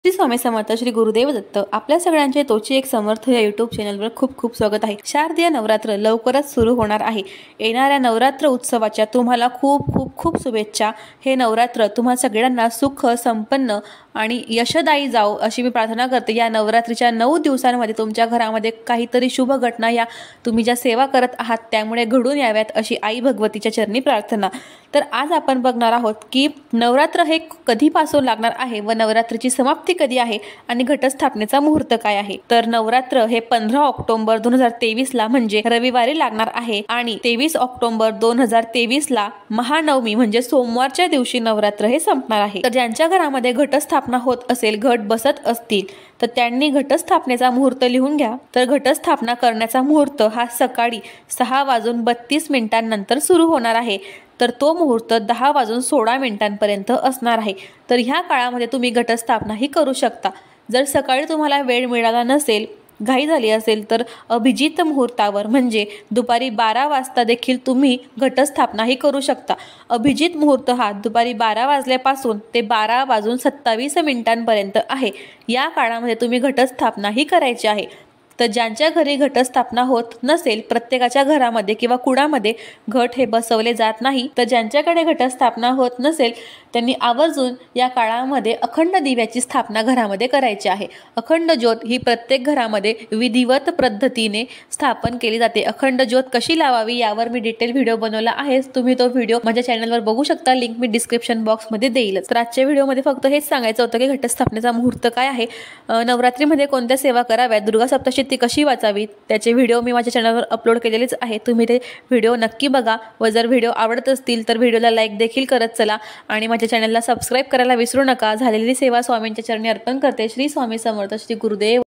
श्री स्वामी समर्थ श्री गुरुदेव दत्त आपल्या सगळ्यांचे तोची एक समर्थ या यूट्यूब चॅनलवर खूप खूप स्वागत आहे। शारदीय नवरात्र लवकरच सुरू होणार आहे। येणाऱ्या नवरात्र उत्सवाच्या तुम्हाला खूप खूप खूप शुभेच्छा। हे नवरात्र तुम्हा सगळ्यांना सुख संपन्न आणि यशदायी जाओ अशी मी प्रार्थना करते। या नवरात्रीच्या 9 दिवसांमध्ये तुमच्या घरामध्ये काहीतरी शुभ घटना या तुम्ही ज्या सेवा करत आहात त्यामुळे घडून याव्यात अशी आई भगवतीच्या चरणी प्रार्थना। तर आज आपण बघणार आहोत की नवरात्र हे कधीपासून लागणार आहे व नवरात्रीची समाप्ती कधी आहे आणि घटस्थापनेचा मुहूर्त काय आहे। तर नवरात्र हे 15 ऑक्टोबर 2023 ला म्हणजे रविवारी लागणार आहे आणि 23 ऑक्टोबर 2023 ला महानवमी म्हणजे सोमवारच्या दिवशी नवरात्र हे संपणार आहे। तर ज्यांच्या घरामध्ये घटस्थापना होत असेल, घट बसत असतील तर त्यांनी घटस्थापनेचा मुहूर्त लिहून घ्या। तर घटस्थापना करण्याचा मुहूर्त हा सकाळी 6:32 नंतर सुरू होणार आहे। तर तो मुहूर्त 10:16 असणार आहे। तर ह्या काळामध्ये तुम्ही घटस्थापना ही करू शकता। जर सकाळी तुम्हाला वेळ मिळाला नसेल, घाई झाली असेल तर अभिजित मुहूर्तावर म्हणजे दुपारी 12 वाजता देखील तुम्ही घटस्थापना ही करू शकता। अभिजित मुहूर्त हा दुपारी 12 वाजल्यापासून ते 12:27 आहे। या काळामध्ये तुम्ही घटस्थापना ही करायची आहे। तर ज्यांच्या घरी घटस्थापना होत नसेल, प्रत्येकाच्या घरामध्ये किंवा कुडामध्ये घट हे बसवले जात नाही, तर ज्यांच्याकडे घटस्थापना होत नसेल त्यांनी आवर्जून या काळामध्ये अखंड दिव्याची स्थापना घरामध्ये करायची आहे। अखंड ज्योत ही प्रत्येक घरामध्ये विधिवत पद्धतीने स्थापन केली जाते। अखंड ज्योत कशी लावावी यावर मी डिटेल व्हिडिओ बनवला आहे, तुम्ही तो व्हिडिओ माझ्या चॅनलवर बघू शकता। लिंक मी डिस्क्रिप्शन बॉक्समध्ये देईलच। तर आजच्या व्हिडिओमध्ये फक्त हेच सांगायचं होतं की घटस्थापनेचा मुहूर्त काय आहे, नवरात्रीमध्ये कोणत्या सेवा कराव्यात, दुर्गा सप्तशती कशी वाचावी त्याचे व्हिडिओ मी माझ्या चॅनलवर अपलोड केलेलेच आहे। तुम्ही ते व्हिडिओ नक्की बघा व जर व्हिडिओ आवडत असतील तर व्हिडिओला लाईक देखील करत चला आणि माझ्या चॅनलला सबस्क्राईब करायला विसरू नका। झालेली सेवा स्वामींच्या चरणी अर्पण करते। श्री स्वामी समर्थ श्री गुरुदेव।